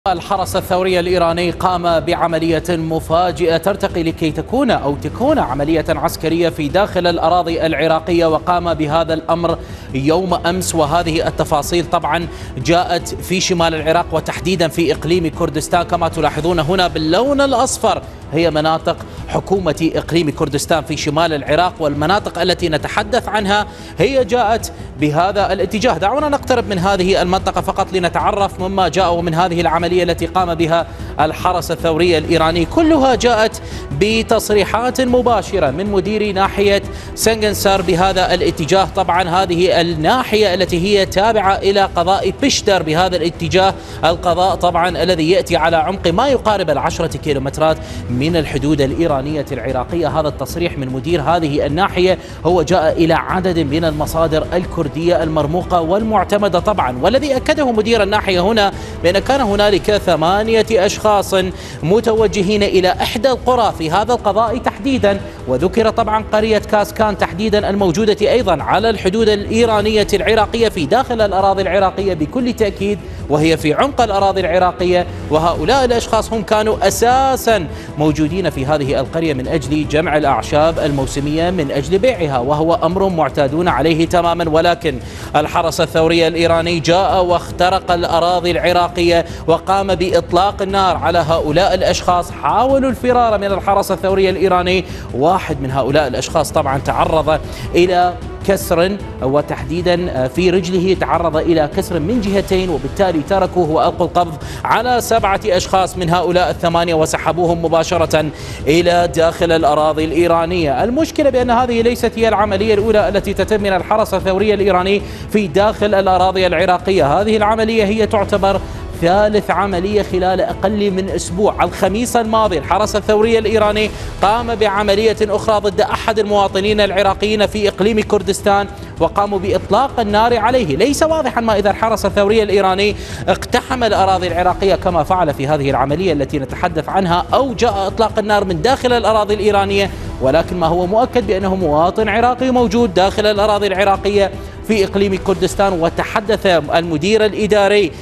الحرس الثوري الإيراني قام بعملية مفاجئة ترتقي لكي تكون عملية عسكرية في داخل الأراضي العراقية، وقام بهذا الأمر يوم أمس. وهذه التفاصيل طبعا جاءت في شمال العراق وتحديدا في إقليم كردستان. كما تلاحظون هنا باللون الأصفر هي مناطق حكومة إقليم كردستان في شمال العراق، والمناطق التي نتحدث عنها هي جاءت بهذا الاتجاه. دعونا نقترب من هذه المنطقة فقط لنتعرف مما جاء ومن هذه العملية التي قام بها الحرس الثوري الإيراني. كلها جاءت بتصريحات مباشرة من مدير ناحية سنغنسار بهذا الاتجاه. طبعا هذه الناحية التي هي تابعة إلى قضاء بشتر بهذا الاتجاه، القضاء طبعا الذي يأتي على عمق ما يقارب 10 كيلومترات من الحدود الإيرانية العراقية. هذا التصريح من مدير هذه الناحية هو جاء إلى عدد من المصادر الكردية المرموقة والمعتمدة طبعا، والذي أكده مدير الناحية هنا بأن كان هنالك 8 أشخاص متوجهين إلى إحدى القرى في هذا القضاء تحديدا، وذكر طبعا قرية كاسكان تحديدا الموجودة أيضا على الحدود الإيرانية العراقية في داخل الأراضي العراقية بكل تأكيد، وهي في عمق الأراضي العراقية. وهؤلاء الأشخاص هم كانوا أساسا موجودين في هذه القرية من أجل جمع الأعشاب الموسمية من أجل بيعها، وهو أمر معتادون عليه تماما. ولكن الحرس الثوري الإيراني جاء واخترق الأراضي العراقية وقام بإطلاق النار على هؤلاء الأشخاص. حاولوا الفرار من الحرس الثوري الإيراني. واحد من هؤلاء الأشخاص طبعا تعرض إلى كسر، وتحديدا في رجله تعرض إلى كسر من جهتين، وبالتالي تركوه وألقوا القبض على 7 أشخاص من هؤلاء ال8 وسحبوهم مباشرة إلى داخل الأراضي الإيرانية. المشكلة بأن هذه ليست هي العملية الأولى التي تتم من الحرس الثوري الإيراني في داخل الأراضي العراقية. هذه العملية هي تعتبر ثالث عملية خلال أقل من أسبوع. الخميس الماضي الحرس الثوري الإيراني قام بعملية أخرى ضد أحد المواطنين العراقيين في إقليم كردستان، وقاموا بإطلاق النار عليه. ليس واضحا ما إذا الحرس الثوري الإيراني اقتحم الأراضي العراقية كما فعل في هذه العملية التي نتحدث عنها، أو جاء إطلاق النار من داخل الأراضي الإيرانية. ولكن ما هو مؤكد بأنه مواطن عراقي موجود داخل الأراضي العراقية في إقليم كردستان. وتحدث المدير الإداري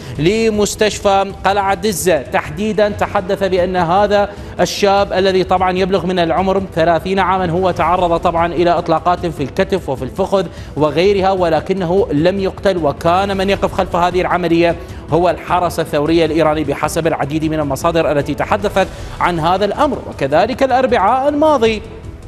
لمستشفى قلعة دزة تحديدا، تحدث بأن هذا الشاب الذي طبعا يبلغ من العمر 30 عاما هو تعرض طبعا إلى إطلاقات في الكتف وفي الفخذ وغيرها، ولكنه لم يقتل. وكان من يقف خلف هذه العملية هو الحرس الثوري الإيراني بحسب العديد من المصادر التي تحدثت عن هذا الأمر. وكذلك الأربعاء الماضي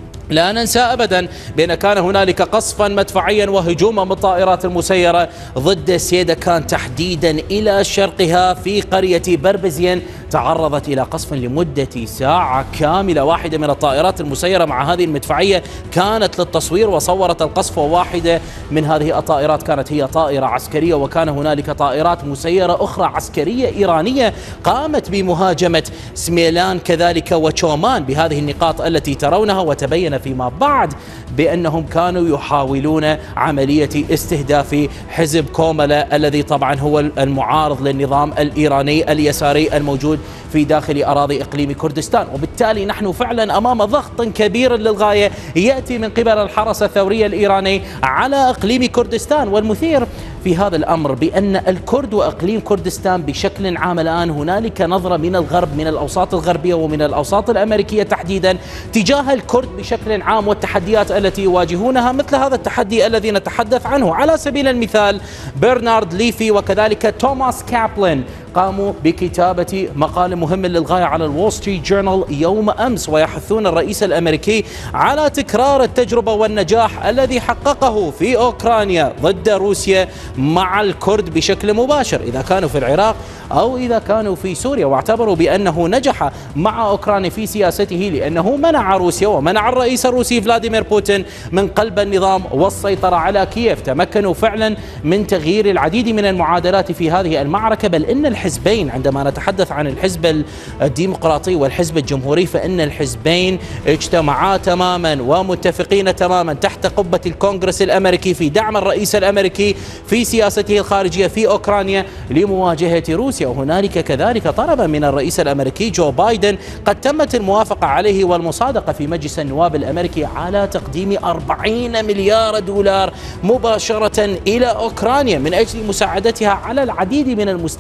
لا ننسى أبدا بأن كان هنالك قصفا مدفعيا وهجوما من الطائرات المسيرة ضد سيدكان تحديدا إلى شرقها في قرية بربزين. تعرضت إلى قصف لمدة ساعة كاملة. واحدة من الطائرات المسيرة مع هذه المدفعية كانت للتصوير وصورت القصف، وواحدة من هذه الطائرات كانت هي طائرة عسكرية. وكان هنالك طائرات مسيرة أخرى عسكرية إيرانية قامت بمهاجمة سميلان كذلك وشومان بهذه النقاط التي ترونها. وتبين فيما بعد بأنهم كانوا يحاولون عملية استهداف حزب كوملة الذي طبعا هو المعارض للنظام الإيراني اليساري الموجود في داخل أراضي إقليم كردستان. وبالتالي نحن فعلا أمام ضغط كبير للغاية يأتي من قبل الحرس الثوري الإيراني على إقليم كردستان. والمثير في هذا الأمر بأن الكرد وإقليم كردستان بشكل عام الآن هنالك نظرة من الغرب، من الأوساط الغربية ومن الأوساط الأمريكية تحديدا تجاه الكرد بشكل عام والتحديات التي يواجهونها، مثل هذا التحدي الذي نتحدث عنه. على سبيل المثال برنارد ليفي وكذلك توماس كابلن قاموا بكتابة مقال مهم للغاية على الول ستريت جورنال يوم أمس، ويحثون الرئيس الأمريكي على تكرار التجربة والنجاح الذي حققه في أوكرانيا ضد روسيا مع الكرد بشكل مباشر، إذا كانوا في العراق أو إذا كانوا في سوريا. واعتبروا بأنه نجح مع أوكرانيا في سياسته لأنه منع روسيا ومنع الرئيس الروسي فلاديمير بوتين من قلب النظام والسيطرة على كييف. تمكنوا فعلا من تغيير العديد من المعادلات في هذه المعركة. بل إن الحزبين، عندما نتحدث عن الحزب الديمقراطي والحزب الجمهوري، فإن الحزبين اجتمعا تماما ومتفقين تماما تحت قبة الكونغرس الأمريكي في دعم الرئيس الأمريكي في سياسته الخارجية في أوكرانيا لمواجهة روسيا. وهنالك كذلك طلب من الرئيس الأمريكي جو بايدن قد تمت الموافقة عليه والمصادقة في مجلس النواب الأمريكي على تقديم 40 مليار دولار مباشرة إلى أوكرانيا من أجل مساعدتها على العديد من المستويات.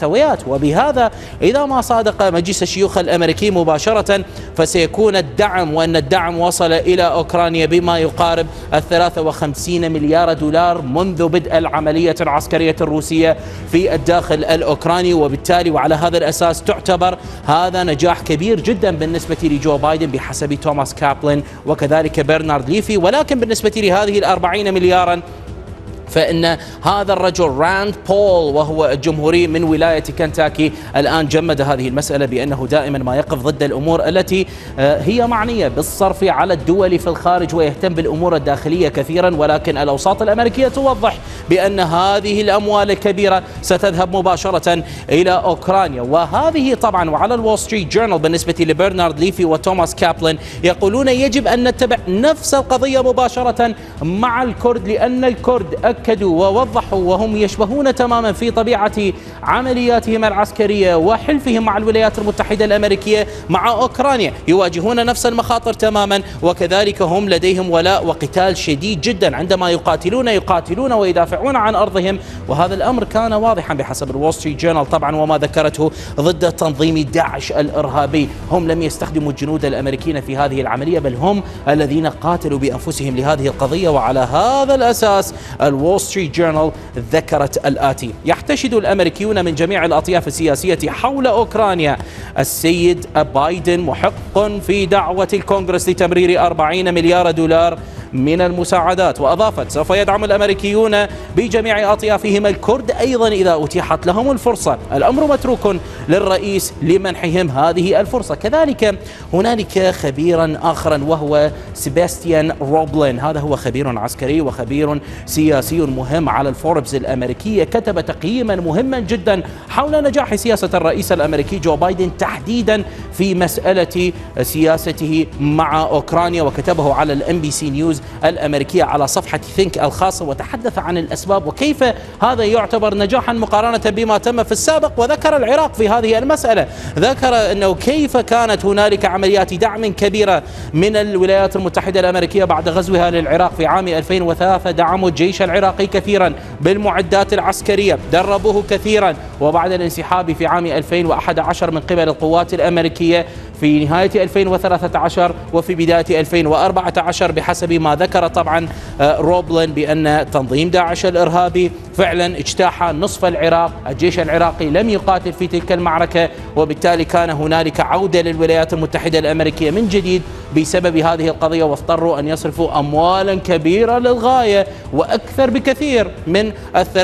وبهذا إذا ما صادق مجلس الشيوخ الأمريكي مباشرة فسيكون الدعم، وأن الدعم وصل إلى أوكرانيا بما يقارب 53 مليار دولار منذ بدء العملية العسكرية الروسية في الداخل الأوكراني. وبالتالي وعلى هذا الأساس تعتبر هذا نجاح كبير جدا بالنسبة لجو بايدن بحسب توماس كابلن وكذلك برنارد ليفي. ولكن بالنسبة لهذه 40 مليارا فإن هذا الرجل راند بول وهو الجمهوري من ولاية كنتاكي الآن جمد هذه المسألة بأنه دائما ما يقف ضد الأمور التي هي معنية بالصرف على الدول في الخارج ويهتم بالأمور الداخلية كثيرا. ولكن الأوساط الأمريكية توضح بأن هذه الأموال الكبيرة ستذهب مباشرة إلى أوكرانيا. وهذه طبعا وعلى الول ستريت جورنال بالنسبة لبرنارد ليفي وتوماس كابلن يقولون يجب أن نتبع نفس القضية مباشرة مع الكرد، لأن الكرد أكدوا ووضحوا وهم يشبهون تماما في طبيعة عملياتهم العسكرية وحلفهم مع الولايات المتحدة الأمريكية مع أوكرانيا، يواجهون نفس المخاطر تماما، وكذلك هم لديهم ولاء وقتال شديد جدا عندما يقاتلون ويدافعون عن أرضهم. وهذا الأمر كان واضحا بحسب الول ستريت جورنال طبعا وما ذكرته ضد تنظيم داعش الإرهابي. هم لم يستخدموا الجنود الأمريكيين في هذه العملية، بل هم الذين قاتلوا بأنفسهم لهذه القضية. وعلى هذا الأساس الول ستريت جورنال ذكرت الآتي: يحتشد الأمريكيون من جميع الأطياف السياسية حول أوكرانيا. السيد بايدن محق في دعوة الكونغرس لتمرير 40 مليار دولار من المساعدات. وأضافت: سوف يدعم الأمريكيون بجميع أطيافهم الكرد أيضا إذا أتيحت لهم الفرصة. الأمر متروك للرئيس لمنحهم هذه الفرصة. كذلك هنالك خبيرا آخرا وهو سيباستيان روبلين، هذا هو خبير عسكري وخبير سياسي مهم على الفوربس الأمريكية، كتب تقييما مهما جدا حول نجاح سياسة الرئيس الأمريكي جو بايدن تحديدا في مسألة سياسته مع أوكرانيا، وكتبه على الMBC نيوز الأمريكية على صفحة ثينك الخاصة، وتحدث عن الأسباب وكيف هذا يعتبر نجاحا مقارنة بما تم في السابق. وذكر العراق في هذه المسألة، ذكر أنه كيف كانت هنالك عمليات دعم كبيرة من الولايات المتحدة الأمريكية بعد غزوها للعراق في عام 2003. دعموا الجيش العراقي كثيرا بالمعدات العسكرية، دربوه كثيرا، وبعد الانسحاب في عام 2011 من قبل القوات الأمريكية في نهاية 2013 وفي بداية 2014 بحسب ما ذكر طبعا روبلين بأن تنظيم داعش الإرهابي فعلا اجتاح نصف العراق. الجيش العراقي لم يقاتل في تلك المعركة، وبالتالي كان هنالك عودة للولايات المتحدة الأمريكية من جديد بسبب هذه القضية، واضطروا أن يصرفوا أموالا كبيرة للغاية وأكثر بكثير من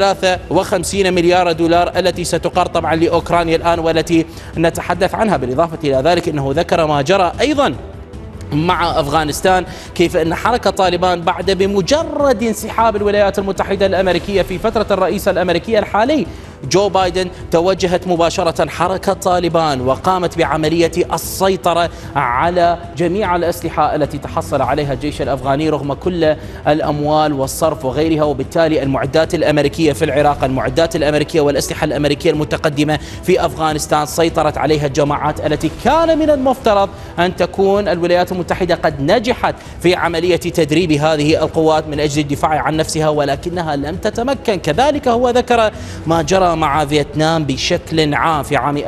53 مليار دولار التي ستقر طبعا لأوكرانيا الآن والتي نتحدث عنها. بالإضافة إلى ذلك أنه ذكر ما جرى أيضا مع أفغانستان، كيف أن حركة طالبان بعد بمجرد انسحاب الولايات المتحدة الأمريكية في فترة الرئيس الأمريكي الحالي جو بايدن توجهت مباشرة حركة طالبان وقامت بعملية السيطرة على جميع الأسلحة التي تحصل عليها الجيش الأفغاني رغم كل الأموال والصرف وغيرها. وبالتالي المعدات الأمريكية في العراق، المعدات الأمريكية والأسلحة الأمريكية المتقدمة في أفغانستان سيطرت عليها الجماعات التي كان من المفترض أن تكون الولايات المتحدة قد نجحت في عملية تدريب هذه القوات من أجل الدفاع عن نفسها، ولكنها لم تتمكن. كذلك هو ذكر ما جرى مع فيتنام بشكل عام في عام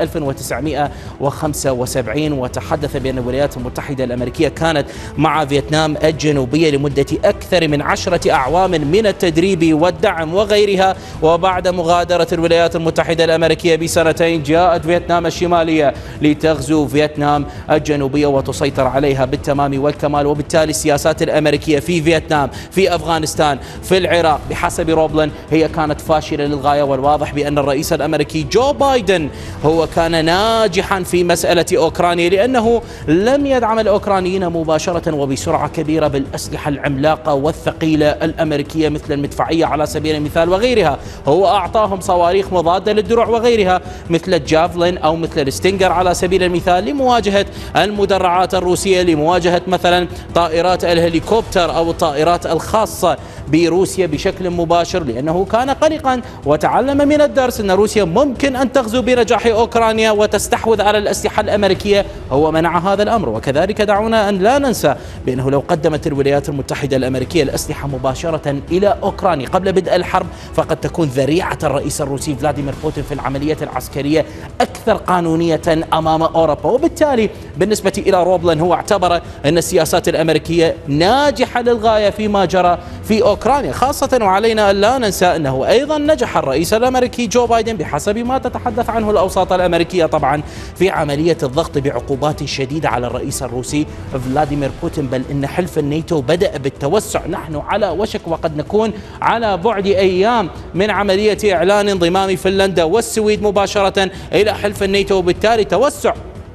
1975، وتحدث بأن الولايات المتحدة الأمريكية كانت مع فيتنام الجنوبية لمدة أكثر من 10 أعوام من التدريب والدعم وغيرها. وبعد مغادرة الولايات المتحدة الأمريكية بسنتين جاءت فيتنام الشمالية لتغزو فيتنام الجنوبية وتسيطر عليها بالتمام والكمال. وبالتالي السياسات الأمريكية في فيتنام، في أفغانستان، في العراق بحسب روبلين هي كانت فاشلة للغاية. والواضح بأن الرئيس الأمريكي جو بايدن هو كان ناجحا في مسألة أوكرانيا، لأنه لم يدعم الأوكرانيين مباشرة وبسرعة كبيرة بالأسلحة العملاقة والثقيلة الأمريكية مثل المدفعية على سبيل المثال وغيرها. هو أعطاهم صواريخ مضادة للدروع وغيرها مثل الجافلين أو مثل الستينجر على سبيل المثال لمواجهة المدرعات الروسية، لمواجهة مثلا طائرات الهليكوبتر أو الطائرات الخاصة بروسيا بشكل مباشر، لأنه كان قلقا وتعلم من درس أن روسيا ممكن أن تغزو بنجاح أوكرانيا وتستحوذ على الأسلحة الأمريكية هو منع هذا الأمر. وكذلك دعونا أن لا ننسى بأنه لو قدمت الولايات المتحدة الأمريكية الأسلحة مباشرة إلى أوكرانيا قبل بدء الحرب فقد تكون ذريعة الرئيس الروسي فلاديمير بوتين في العملية العسكرية أكثر قانونية أمام أوروبا. وبالتالي بالنسبة إلى روبلان هو اعتبر أن السياسات الأمريكية ناجحة للغاية فيما جرى في أوكرانيا، خاصة وعلينا أن لا ننسى أنه أيضا نجح الرئيس الأمريكي جو بايدن بحسب ما تتحدث عنه الأوساط الأمريكية طبعا في عملية الضغط بعقوبات شديدة على الرئيس الروسي فلاديمير بوتين، بل إن حلف الناتو بدأ بالتوسع. نحن على وشك وقد نكون على بعد أيام من عملية إعلان انضمام فنلندا والسويد مباشرة إلى حلف الناتو، وبالتالي توسع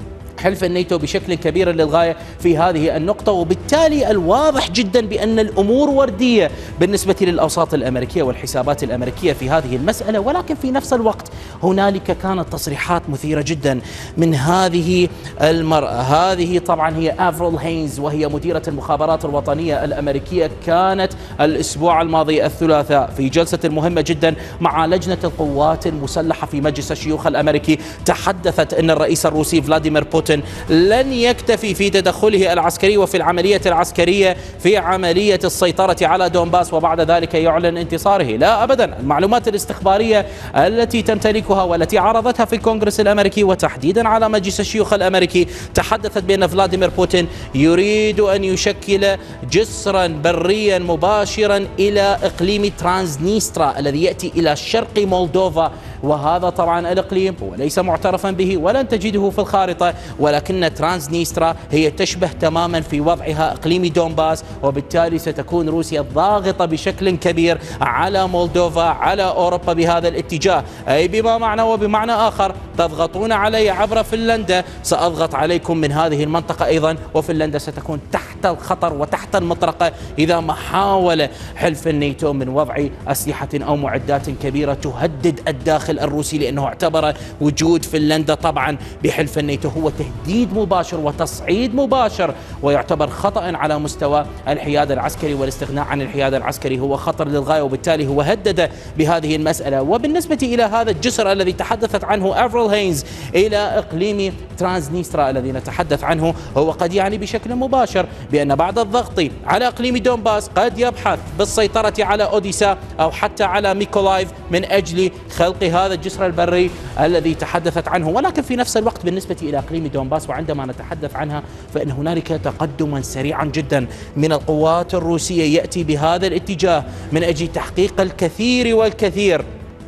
حلف الناتو بشكل كبير للغاية في هذه النقطة. وبالتالي الواضح جدا بأن الأمور وردية بالنسبة للأوساط الأمريكية والحسابات الأمريكية في هذه المسألة. ولكن في نفس الوقت هنالك كانت تصريحات مثيرة جدا من هذه المرأة. هذه طبعا هي أفريل هينز وهي مديرة المخابرات الوطنية الأمريكية. كانت الأسبوع الماضي الثلاثاء في جلسة مهمة جدا مع لجنة القوات المسلحة في مجلس الشيوخ الأمريكي، تحدثت أن الرئيس الروسي فلاديمير بوتين لن يكتفي في تدخله العسكري وفي العملية العسكرية في عملية السيطرة على دونباس وبعد ذلك يعلن انتصاره. لا أبدا، المعلومات الاستخبارية التي تمتلكها والتي عرضتها في الكونغرس الأمريكي وتحديدا على مجلس الشيوخ الأمريكي تحدثت بأن فلاديمير بوتين يريد أن يشكل جسرا بريا مباشرا إلى إقليم ترانسنيسترا الذي يأتي إلى شرق مولدوفا. وهذا طبعا الإقليم هو ليس معترفا به ولن تجده في الخارطة، ولكن ترانسنيسترا هي تشبه تماما في وضعها إقليم دونباس، وبالتالي ستكون روسيا ضاغطة بشكل كبير على مولدوفا على أوروبا بهذا الاتجاه. أي بما معنى وبمعنى آخر تضغطون علي عبر فنلندا، سأضغط عليكم من هذه المنطقة أيضا، وفنلندا ستكون تحت الخطر وتحت المطرقة إذا ما حاول حلف الناتو من وضع أسلحة أو معدات كبيرة تهدد الداخل الروسي، لأنه اعتبر وجود فنلندا طبعا بحلف الناتو هو تهديد مباشر وتصعيد مباشر، ويعتبر خطأ على مستوى الحياد العسكري، والاستغناء عن الحياد العسكري هو خطر للغاية، وبالتالي هو هدد بهذه المسألة. وبالنسبة إلى هذا الجسر الذي تحدثت عنه أفريل هينز إلى إقليم ترانسنيسترا الذي نتحدث عنه، هو قد يعني بشكل مباشر بأن بعد الضغط على إقليم دونباس قد يبحث بالسيطرة على أوديسا أو حتى على ميكولايف من أجل خلق هذا الجسر البري الذي تحدثت عنه. ولكن في نفس الوقت بالنسبة إلى إقليم دونباس وعندما نتحدث عنها فإن هنالك تقدما سريعا جدا من القوات الروسية يأتي بهذا الاتجاه من أجل تحقيق الكثير والكثير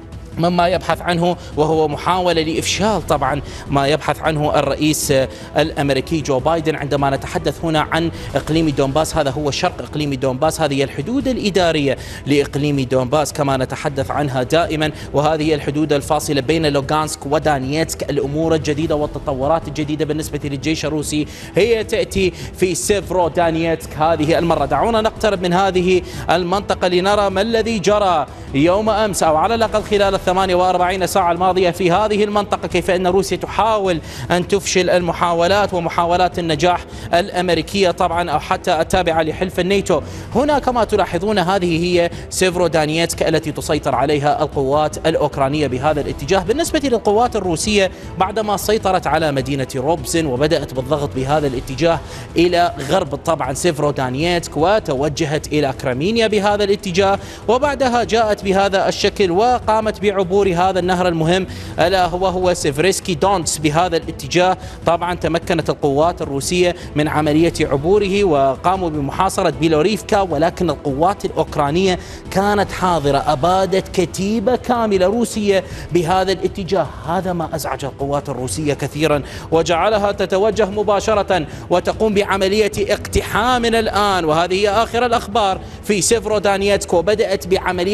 مما يبحث عنه، وهو محاولة لإفشال طبعا ما يبحث عنه الرئيس الأمريكي جو بايدن. عندما نتحدث هنا عن إقليم دونباس، هذا هو شرق إقليم دونباس، هذه الحدود الإدارية لإقليم دونباس كما نتحدث عنها دائما، وهذه الحدود الفاصلة بين لوغانسك ودانيتسك. الأمور الجديدة والتطورات الجديدة بالنسبة للجيش الروسي هي تأتي في سيفرو دانيتسك هذه المرة. دعونا نقترب من هذه المنطقة لنرى ما الذي جرى يوم أمس أو على الأقل خلال 48 ساعة الماضية في هذه المنطقة، كيف أن روسيا تحاول أن تفشل المحاولات ومحاولات النجاح الأمريكية طبعا أو حتى التابعة لحلف الناتو. هنا كما تلاحظون هذه هي سيفرو دانيتسك التي تسيطر عليها القوات الأوكرانية بهذا الاتجاه. بالنسبة للقوات الروسية بعدما سيطرت على مدينة روبزن وبدأت بالضغط بهذا الاتجاه إلى غرب طبعا سيفرو دانيتسك وتوجهت إلى كريمينيا بهذا الاتجاه، وبعدها جاءت بهذا الشكل وقامت بعبور هذا النهر المهم ألا وهو سيفريسكي دونتس بهذا الاتجاه. طبعا تمكنت القوات الروسية من عملية عبوره وقاموا بمحاصرة بيلوريفكا، ولكن القوات الأوكرانية كانت حاضرة، أبادت كتيبة كاملة روسية بهذا الاتجاه. هذا ما أزعج القوات الروسية كثيرا وجعلها تتوجه مباشرة وتقوم بعملية اقتحام الآن، وهذه هي آخر الأخبار في سيفرو دانيتسك، وبدأت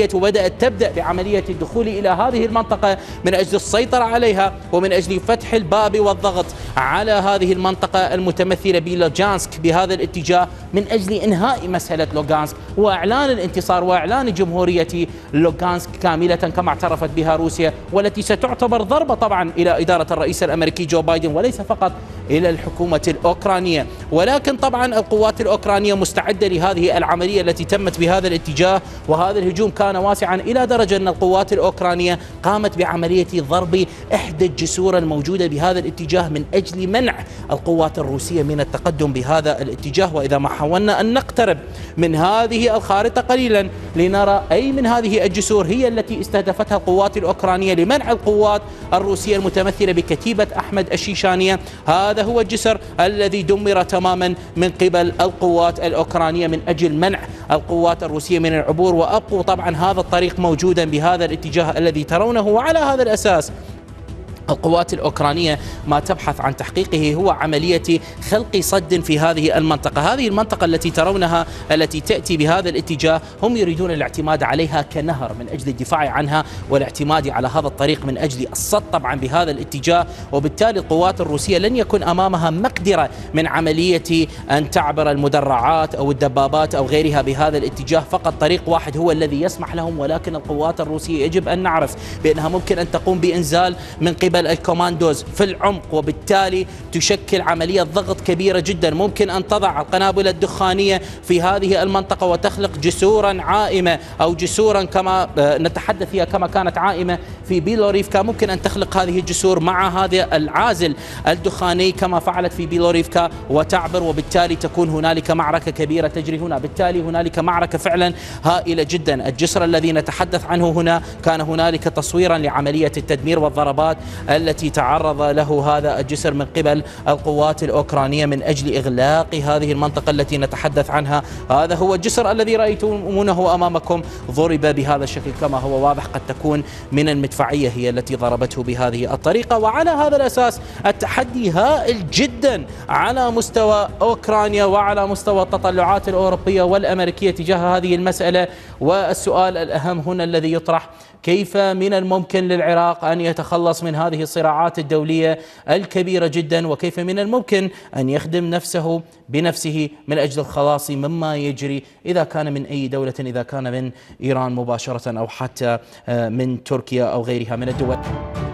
تبدأ بعملية الدخول إلى هذه المنطقة من أجل السيطرة عليها ومن أجل فتح الباب والضغط على هذه المنطقة المتمثلة بلوغانسك بهذا الاتجاه من أجل إنهاء مسألة لوغانسك وإعلان الانتصار وإعلان جمهورية لوغانسك كاملة كما اعترفت بها روسيا، والتي ستعتبر ضربة طبعا إلى إدارة الرئيس الأمريكي جو بايدن، وليس فقط إلى الحكومة الأوكرانية. ولكن طبعا القوات الأوكرانية مستعدة لهذه العملية التي تمت بهذا الاتجاه، وهذا الهجوم كان واسعا إلى درجة أن القوات الأوكرانية قامت بعملية ضرب إحدى الجسور الموجودة بهذا الاتجاه من أجل منع القوات الروسية من التقدم بهذا الاتجاه. وإذا ما حاولنا أن نقترب من هذه الخارطة قليلا لنرى أي من هذه الجسور هي التي استهدفتها القوات الأوكرانية لمنع القوات الروسية المتمثلة بكتيبة أحمد الشيشانية. هذا هو الجسر الذي دمر تماما من قبل القوات الأوكرانية من أجل منع القوات الروسية من العبور، وأبقوا طبعا هذا الطريق موجودا بهذا الاتجاه الذي ترونه. وعلى هذا الأساس القوات الأوكرانية ما تبحث عن تحقيقه هو عملية خلق صد في هذه المنطقة. هذه المنطقة التي ترونها التي تأتي بهذا الاتجاه هم يريدون الاعتماد عليها كنهر من أجل الدفاع عنها والاعتماد على هذا الطريق من أجل الصد طبعا بهذا الاتجاه. وبالتالي القوات الروسية لن يكون أمامها مقدرة من عملية أن تعبر المدرعات أو الدبابات أو غيرها بهذا الاتجاه. فقط طريق واحد هو الذي يسمح لهم، ولكن القوات الروسية يجب أن نعرف بأنها ممكن أن تقوم بإنزال من قبل الكوماندوز في العمق، وبالتالي تشكل عملية ضغط كبيرة جدا. ممكن أن تضع القنابل الدخانية في هذه المنطقة وتخلق جسورا عائمة أو جسورا كما نتحدث فيها كما كانت عائمة في بيلوريفكا. ممكن أن تخلق هذه الجسور مع هذا العازل الدخاني كما فعلت في بيلوريفكا وتعبر، وبالتالي تكون هنالك معركة كبيرة تجري هنا. بالتالي هنالك معركة فعلا هائلة جدا. الجسر الذي نتحدث عنه هنا كان هنالك تصويرا لعملية التدمير والضربات التي تعرض له هذا الجسر من قبل القوات الأوكرانية من أجل إغلاق هذه المنطقة التي نتحدث عنها. هذا هو الجسر الذي رأيتمونه أمامكم ضرب بهذا الشكل كما هو واضح. قد تكون من المدفعية هي التي ضربته بهذه الطريقة. وعلى هذا الأساس التحدي هائل جدا على مستوى أوكرانيا وعلى مستوى التطلعات الأوروبية والأمريكية تجاه هذه المسألة. والسؤال الأهم هنا الذي يطرح: كيف من الممكن للعراق أن يتخلص من هذه الصراعات الدولية الكبيرة جدا؟ وكيف من الممكن أن يخدم نفسه بنفسه من أجل الخلاص مما يجري، إذا كان من أي دولة، إذا كان من إيران مباشرة أو حتى من تركيا أو غيرها من الدول؟